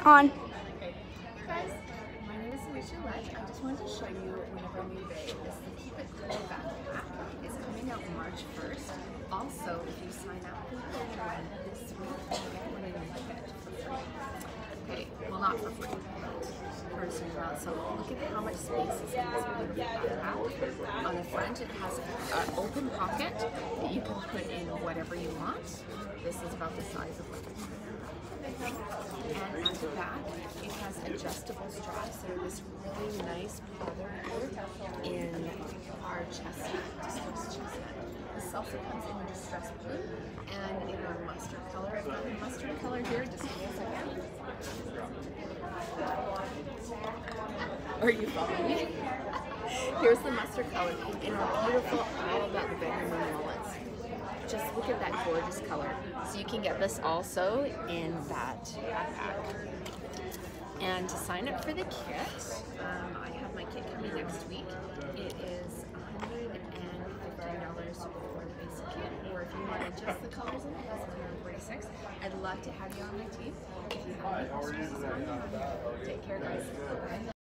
On. Hey guys, my name is Alicia Lett. I just wanted to show you one of our new bags. This is the Keep It Cool backpack. It's coming out March 1st. Also, if you sign up for the program this week, you get one of your kit for free. Okay, well not for free. So look at how much space is in this backpack. On the front it has an open pocket that you can put in whatever you want. This is about the size of like a and at the back, it has adjustable straps. So this really nice leather in our chestnut, distressed chestnut. This also comes in distressed blue and in our mustard color. I've got the mustard color here. Just give me a second. Are you following me? Here's the mustard color in our beautiful All About the Benjamin wallets. Just look at that gorgeous color. So you can get this also in that backpack. And to sign up for the kit, I have my kit coming next week. It is $115 for the basic kit, or if you wanted just the colors in it, it's $146. I'd love to have you on my team. If you have any questions, take care, guys. Bye.